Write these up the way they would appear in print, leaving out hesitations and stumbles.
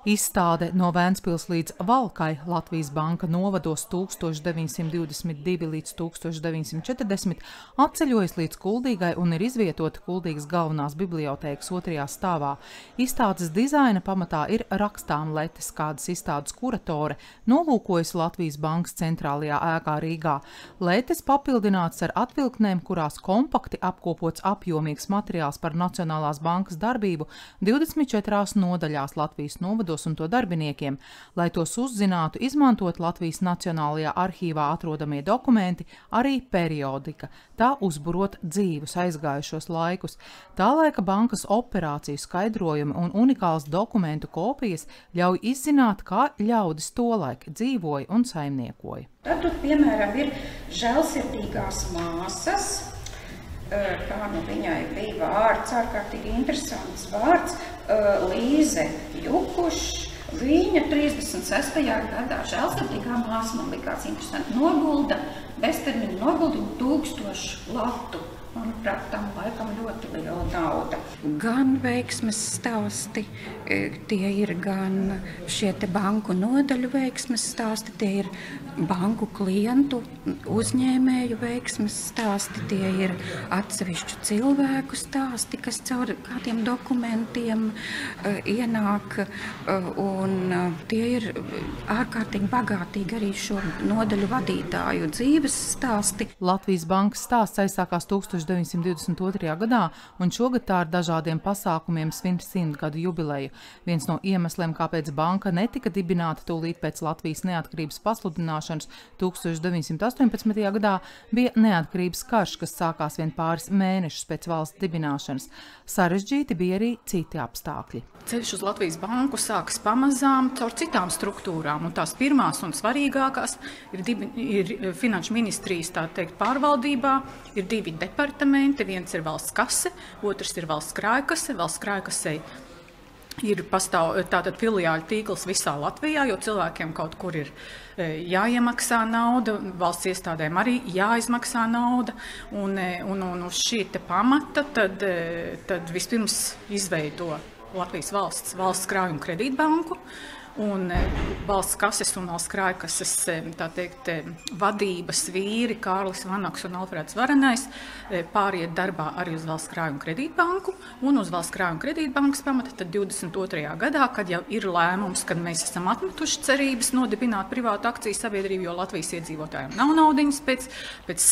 Izstāde No Vēncpils līdz Valkai Latvijas banka novados 1922 līdz 1940 atceļojas līdz Kuldīgai un ir izvietota Kuldīgas galvenās bibliotēkas 2. stāvā. Izstādes dizaina pamatā ir rakstām letes, kādas izstādes kuratore nolūkojas Latvijas bankas centrālajā ēkā Rīgā. Letes papildināts ar atvilktnēm, kurās kompakti apkopots apjomīgs materiāls par Nacionālās bankas darbību 24 nodaļās Latvijas novados un to darbiniekiem. Lai tos uzzinātu, izmantot Latvijas Nacionālajā arhīvā atrodamie dokumenti, arī periodika, tā uzburot dzīvus aizgājušos laikus. Tā laika bankas operāciju skaidrojumi un unikāls dokumentu kopijas ļauj izzināt, kā ļaudis tolaik dzīvoja un saimniekoja. Tad, piemēram, ir žēlsirdīgās māsas, kā viņai bija vārds, ārkārtīgi interesants vārds, Līze Jukušs. Viņa 36. gadā žēlsirdīgā māsa, man likās interesanti, nogulda, beztermiņa noguldīja 1000 latu. Manuprāt, tam laikam ļoti liela nauda. Gan veiksmes stāsti, tie ir gan šie te banku nodaļu veiksmes stāsti, tie ir banku klientu, uzņēmēju veiksmes stāsti, tie ir atsevišķu cilvēku stāsti, kas caur kādiem dokumentiem ienāk, un tie ir ārkārtīgi bagātīgi arī šo nodaļu vadītāju dzīves stāsti. Latvijas bankas stāsts aizsākās 1922. gadā, un šogad tā ar dažādiem pasākumiem svin 100 gadu jubileju. Viens no iemesliem, kāpēc banka netika dibināta tūlīt pēc Latvijas neatkarības pasludināšanas 1918. gadā, bija neatkarības karš, kas sākās vien pāris mēnešus pēc valsts dibināšanas. Sarežģīti bija arī citi apstākļi. Ceļš uz Latvijas banku sākas pamazām caur citām struktūrām, un tās pirmās un svarīgākās ir Finanšu ministrijas, tā teikt, pārvaldībā, ir 2 departamenti, viens ir valsts kase, otrs ir valsts krājkase. Valsts krājkasei ir tātad filiāļu tīkls visā Latvijā, jo cilvēkiem kaut kur ir jāiemaksā nauda, valsts iestādēm arī jāizmaksā nauda, un uz šī te pamata tad vispirms izveido Latvijas valsts krājuma kredītbanku, un valsts kases un valsts krājkases, tā teikt, vadības vīri Kārlis Vanaks un Alfrēds Varenais pāriet darbā arī uz valsts krājuma kredītbanku, un uz valsts krājuma kredītbankas pamata tad 22. gadā, kad jau ir lēmums, kad mēs esam atmetuši cerības nodibināt privātu akciju sabiedrību, jo Latvijas iedzīvotājiem nav naudiņas pēc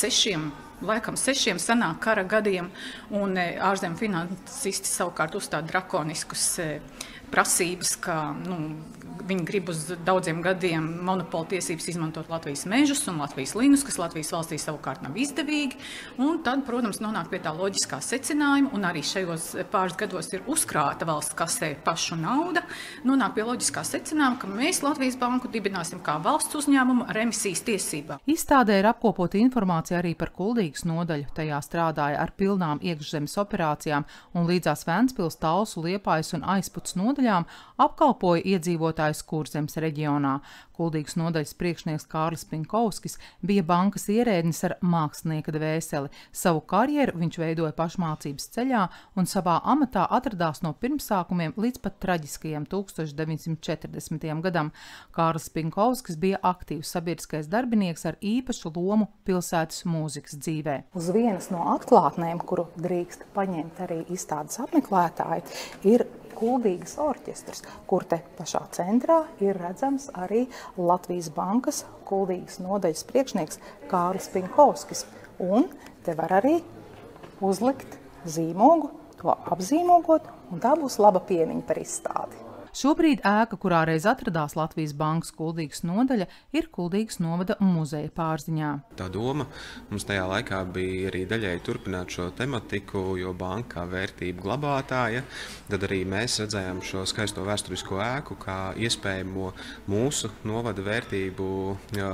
6 senāk kara gadiem, un ārzemju finansisti savukārt uzstāda drakoniskus prasības, ka viņi grib uz daudziem gadiem monopola tiesības izmantot Latvijas mežus un Latvijas linus, kas Latvijas valstī savukārt nav izdevīgi. Un tad, protams, nonāk pie tā loģiskā secinājuma, un arī šajos pāris gados ir uzkrāta valsts kasē pašu nauda, nonāk pie loģiskā secinājuma, ka mēs Latvijas banku dibināsim kā valsts uzņēmumu ar emisijas tiesībām. Izstādē ir apkopota informācija arī par Kuldīgas nodaļu. Tajā strādāja ar pilnām iekšzemes operācijām un līdzās Vēncpils, Talsu, Liepājas un Aizputs nodaļām apkalpoja iedzīvotājus Kurzemes reģionā. Kuldīgas nodaļas priekšnieks Kārlis Pinkovskis bija bankas ierēdnis ar mākslinieka dvēseli. Savu karjeru viņš veidoja pašmācības ceļā un savā amatā atradās no pirmsākumiem līdz pat traģiskajam 1940. gadam. Kārlis Pinkovskis bija aktīvs sabiedriskais darbinieks ar īpašu lomu pilsētas mūzikas dzīvē. Uz vienas no atklātnēm, kuru drīkst paņemt arī izstādes apmeklētāji, ir Kuldīgas orķestrs, kur te pašā centrā ir redzams arī Latvijas bankas Kuldīgas nodaļas priekšnieks Kārlis Pinkovskis. Un te var arī uzlikt zīmogu, to apzīmogot, un tā būs laba piemiņa par izstādi. Šobrīd ēka, kurā reiz atradās Latvijas bankas Kuldīgas nodaļa, ir Kuldīgas novada muzeja pārziņā. Tā doma mums tajā laikā bija arī daļēji turpināt šo tematiku, jo banka kā vērtību glabātāja, tad arī mēs redzējām šo skaisto vēsturisko ēku kā iespējamo mūsu novada vērtību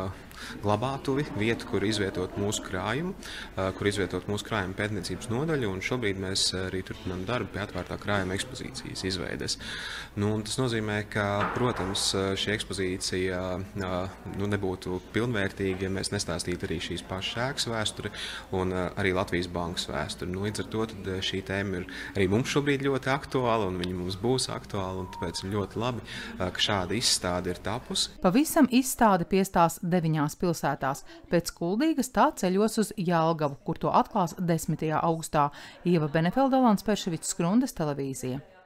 glabātuvi, vietu, kur izvietot mūsu krājumu, pētniecības nodaļu, un šobrīd mēs arī turpinām darbu pie atvērtā krājuma ekspozīcijas izveides. Tas nozīmē, ka, protams, šī ekspozīcija nebūtu pilnvērtīga, ja mēs nestāstītu arī šīs pašas ēkas vēsturi un arī Latvijas bankas vēsturi. Līdz ar to šī tēma ir arī mums šobrīd ļoti aktuāla, un viņa mums būs aktuāla, un tāpēc ir ļoti labi, ka šāda izstāde ir tapusi. Pavisam izstāde piestās 9 pilsētās. Pēc Kuldīgas tā ceļos uz Jelgavu, kur to atklās 10. augustā. Ieva Benefelda, Alans Perševičs, Skrundes televīzija.